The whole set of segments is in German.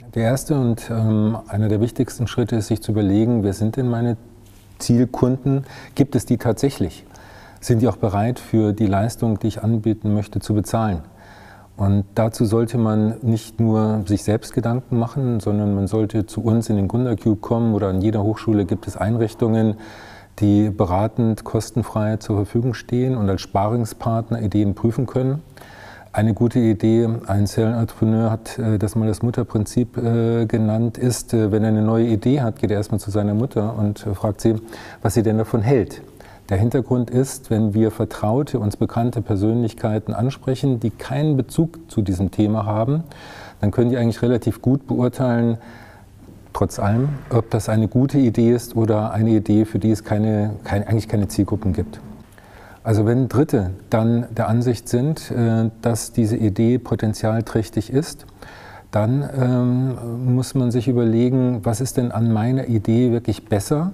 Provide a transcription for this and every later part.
Der erste und einer der wichtigsten Schritte ist, sich zu überlegen, wer sind denn meine Zielkunden? Gibt es die tatsächlich? Sind die auch bereit, für die Leistung, die ich anbieten möchte, zu bezahlen? Und dazu sollte man nicht nur sich selbst Gedanken machen, sondern man sollte zu uns in den Gründercube kommen, oder an jeder Hochschule gibt es Einrichtungen, die beratend kostenfrei zur Verfügung stehen und als Sparingspartner Ideen prüfen können. Eine gute Idee, ein Serienentrepreneur hat das mal das Mutterprinzip genannt, ist, wenn er eine neue Idee hat, geht er erstmal zu seiner Mutter und fragt sie, was sie denn davon hält. Der Hintergrund ist, wenn wir vertraute, uns bekannte Persönlichkeiten ansprechen, die keinen Bezug zu diesem Thema haben, dann können die eigentlich relativ gut beurteilen, trotz allem, ob das eine gute Idee ist oder eine Idee, für die es eigentlich keine Zielgruppen gibt. Also wenn Dritte dann der Ansicht sind, dass diese Idee potenzialträchtig ist, dann muss man sich überlegen, was ist denn an meiner Idee wirklich besser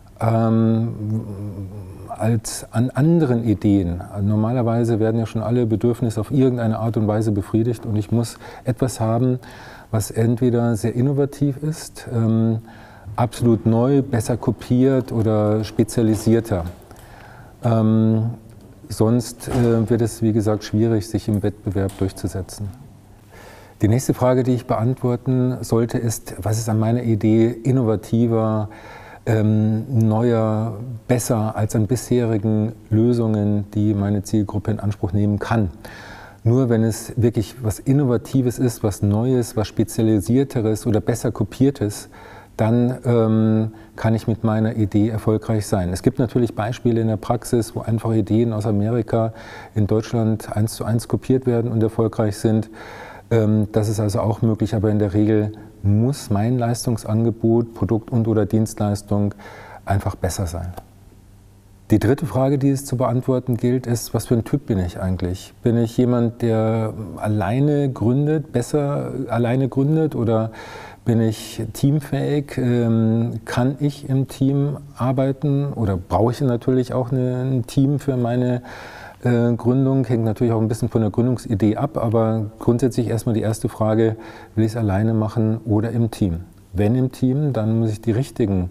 als an anderen Ideen. Normalerweise werden ja schon alle Bedürfnisse auf irgendeine Art und Weise befriedigt und ich muss etwas haben, was entweder sehr innovativ ist, absolut neu, besser kopiert oder spezialisierter. Sonst wird es, wie gesagt, schwierig, sich im Wettbewerb durchzusetzen. Die nächste Frage, die ich beantworten sollte, ist, was ist an meiner Idee innovativer, neuer, besser als an bisherigen Lösungen, die meine Zielgruppe in Anspruch nehmen kann. Nur wenn es wirklich was Innovatives ist, was Neues, was Spezialisierteres oder besser Kopiertes, dann kann ich mit meiner Idee erfolgreich sein. Es gibt natürlich Beispiele in der Praxis, wo einfach Ideen aus Amerika in Deutschland 1:1 kopiert werden und erfolgreich sind. Das ist also auch möglich, aber in der Regel muss mein Leistungsangebot, Produkt und/oder Dienstleistung einfach besser sein. Die dritte Frage, die es zu beantworten gilt, ist, was für ein Typ bin ich eigentlich? Bin ich jemand, der alleine gründet, besser alleine gründet, oder bin ich teamfähig? Kann ich im Team arbeiten oder brauche ich natürlich auch ein Team für meine Gründung? Hängt natürlich auch ein bisschen von der Gründungsidee ab, aber grundsätzlich erstmal die erste Frage, will ich es alleine machen oder im Team? Wenn im Team, dann muss ich die richtigen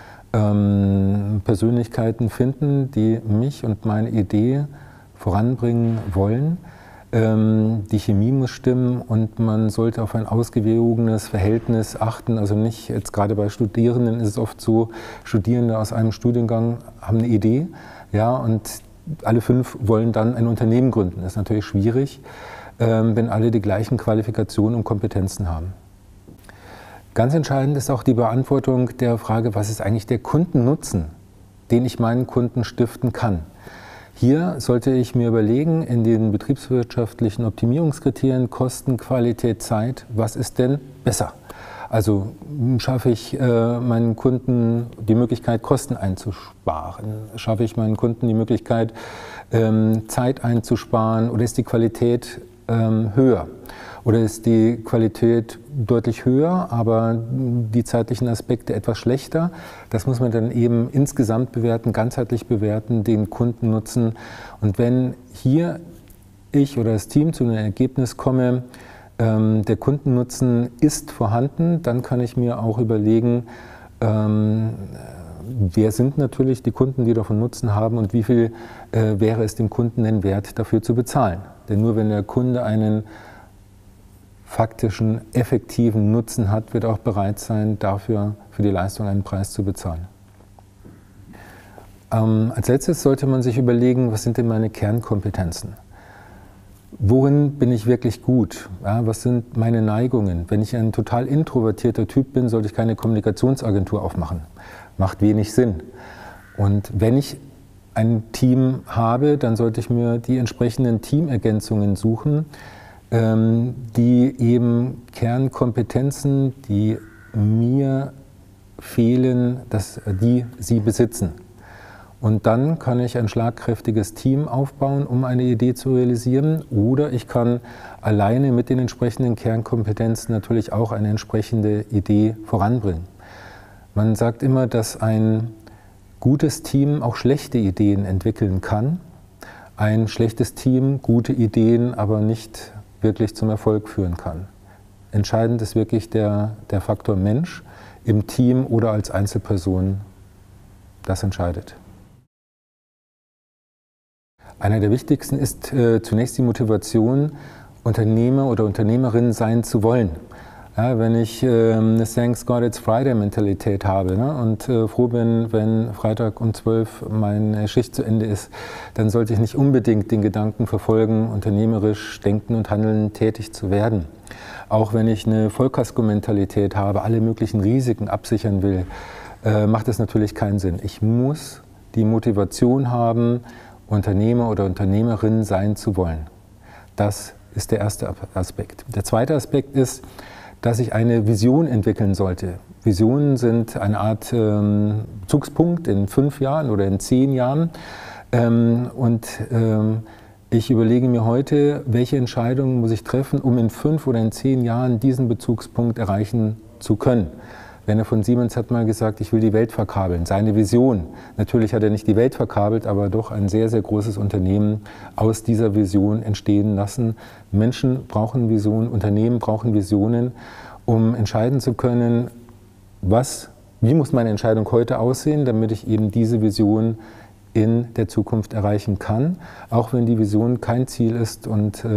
Persönlichkeiten finden, die mich und meine Idee voranbringen wollen. Die Chemie muss stimmen und man sollte auf ein ausgewogenes Verhältnis achten. Also nicht, jetzt gerade bei Studierenden ist es oft so, Studierende aus einem Studiengang haben eine Idee, ja, und alle 5 wollen dann ein Unternehmen gründen. Das ist natürlich schwierig, wenn alle die gleichen Qualifikationen und Kompetenzen haben. Ganz entscheidend ist auch die Beantwortung der Frage, was ist eigentlich der Kundennutzen, den ich meinen Kunden stiften kann. Hier sollte ich mir überlegen, in den betriebswirtschaftlichen Optimierungskriterien, Kosten, Qualität, Zeit, was ist denn besser? Also schaffe ich meinen Kunden die Möglichkeit, Kosten einzusparen? Schaffe ich meinen Kunden die Möglichkeit, Zeit einzusparen? Oder ist die Qualität höher? Oder ist die Qualität deutlich höher, aber die zeitlichen Aspekte etwas schlechter? Das muss man dann eben insgesamt bewerten, ganzheitlich bewerten, den Kundennutzen. Und wenn hier ich oder das Team zu einem Ergebnis komme, der Kundennutzen ist vorhanden, dann kann ich mir auch überlegen, wer sind natürlich die Kunden, die davon Nutzen haben und wie viel wäre es dem Kunden denn wert, dafür zu bezahlen. Denn nur wenn der Kunde einen faktischen, effektiven Nutzen hat, wird er auch bereit sein, dafür für die Leistung einen Preis zu bezahlen. Als letztes sollte man sich überlegen, was sind denn meine Kernkompetenzen? Worin bin ich wirklich gut? Ja, was sind meine Neigungen? Wenn ich ein total introvertierter Typ bin, sollte ich keine Kommunikationsagentur aufmachen. Macht wenig Sinn. Und wenn ich ein Team habe, dann sollte ich mir die entsprechenden Teamergänzungen suchen, die eben Kernkompetenzen, die mir fehlen, die sie besitzen. Und dann kann ich ein schlagkräftiges Team aufbauen, um eine Idee zu realisieren. Oder ich kann alleine mit den entsprechenden Kernkompetenzen natürlich auch eine entsprechende Idee voranbringen. Man sagt immer, dass ein gutes Team auch schlechte Ideen entwickeln kann. Ein schlechtes Team gute Ideen aber nicht wirklich zum Erfolg führen kann. Entscheidend ist wirklich der Faktor Mensch im Team oder als Einzelperson. Das entscheidet. Einer der wichtigsten ist zunächst die Motivation, Unternehmer oder Unternehmerin sein zu wollen. Ja, wenn ich eine Thanks God It's Friday Mentalität habe, ne, und froh bin, wenn Freitag um 12 meine Schicht zu Ende ist, dann sollte ich nicht unbedingt den Gedanken verfolgen, unternehmerisch denken und handeln, tätig zu werden. Auch wenn ich eine Vollkasko-Mentalität habe, alle möglichen Risiken absichern will, macht es natürlich keinen Sinn. Ich muss die Motivation haben, Unternehmer oder Unternehmerin sein zu wollen. Das ist der erste Aspekt. Der zweite Aspekt ist, dass ich eine Vision entwickeln sollte. Visionen sind eine Art Bezugspunkt in 5 Jahren oder in 10 Jahren. Ich überlege mir heute, welche Entscheidungen muss ich treffen, um in 5 oder in 10 Jahren diesen Bezugspunkt erreichen zu können. Werner von Siemens hat mal gesagt, ich will die Welt verkabeln. Seine Vision. Natürlich hat er nicht die Welt verkabelt, aber doch ein sehr, sehr großes Unternehmen aus dieser Vision entstehen lassen. Menschen brauchen Visionen, Unternehmen brauchen Visionen, um entscheiden zu können, wie muss meine Entscheidung heute aussehen, damit ich eben diese Vision in der Zukunft erreichen kann, auch wenn die Vision kein Ziel ist und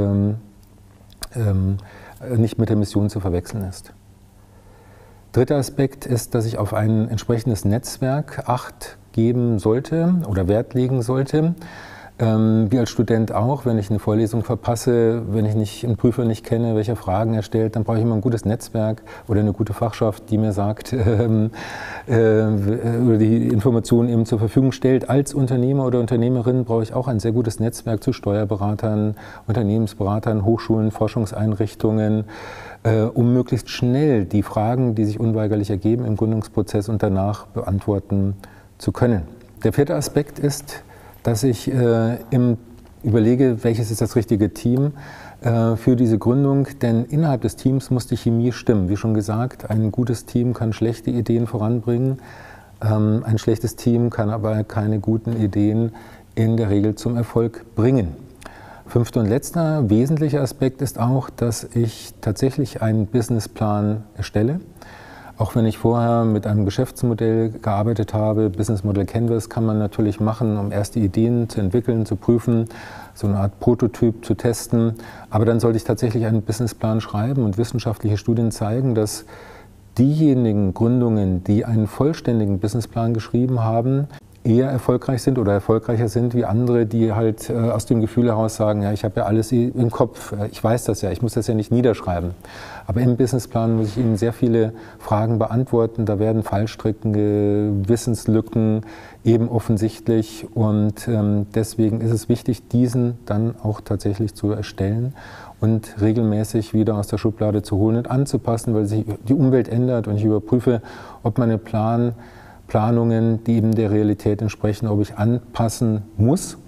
nicht mit der Mission zu verwechseln ist. Dritter Aspekt ist, dass ich auf ein entsprechendes Netzwerk Acht geben sollte oder Wert legen sollte. Wie als Student auch, wenn ich eine Vorlesung verpasse, wenn ich einen Prüfer nicht kenne, welche Fragen er stellt, dann brauche ich immer ein gutes Netzwerk oder eine gute Fachschaft, die mir sagt oder die Informationen eben zur Verfügung stellt. Als Unternehmer oder Unternehmerin brauche ich auch ein sehr gutes Netzwerk zu Steuerberatern, Unternehmensberatern, Hochschulen, Forschungseinrichtungen, um möglichst schnell die Fragen, die sich unweigerlich ergeben im Gründungsprozess und danach beantworten zu können. Der vierte Aspekt ist, dass ich überlege, welches ist das richtige Team für diese Gründung, denn innerhalb des Teams muss die Chemie stimmen. Wie schon gesagt, ein gutes Team kann schlechte Ideen voranbringen, ein schlechtes Team kann aber keine guten Ideen in der Regel zum Erfolg bringen. Fünfter und letzter wesentlicher Aspekt ist auch, dass ich tatsächlich einen Businessplan erstelle. Auch wenn ich vorher mit einem Geschäftsmodell gearbeitet habe, Business Model Canvas kann man natürlich machen, um erste Ideen zu entwickeln, zu prüfen, so eine Art Prototyp zu testen. Aber dann sollte ich tatsächlich einen Businessplan schreiben und wissenschaftliche Studien zeigen, dass diejenigen Gründungen, die einen vollständigen Businessplan geschrieben haben, eher erfolgreich sind oder erfolgreicher sind wie andere, die halt aus dem Gefühl heraus sagen, ja, ich habe ja alles im Kopf, ich weiß das ja, ich muss das ja nicht niederschreiben. Aber im Businessplan muss ich Ihnen sehr viele Fragen beantworten, da werden Fallstricke, Wissenslücken eben offensichtlich und deswegen ist es wichtig, diesen dann auch tatsächlich zu erstellen und regelmäßig wieder aus der Schublade zu holen und anzupassen, weil sich die Umwelt ändert und ich überprüfe, ob meine Planungen, die eben der Realität entsprechen, ob ich anpassen muss.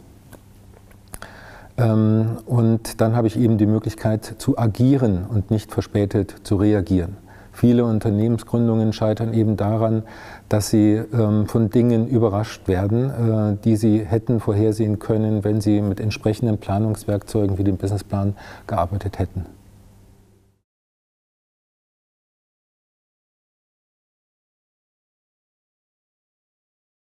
Und dann habe ich eben die Möglichkeit zu agieren und nicht verspätet zu reagieren. Viele Unternehmensgründungen scheitern eben daran, dass sie von Dingen überrascht werden, die sie hätten vorhersehen können, wenn sie mit entsprechenden Planungswerkzeugen wie dem Businessplan gearbeitet hätten.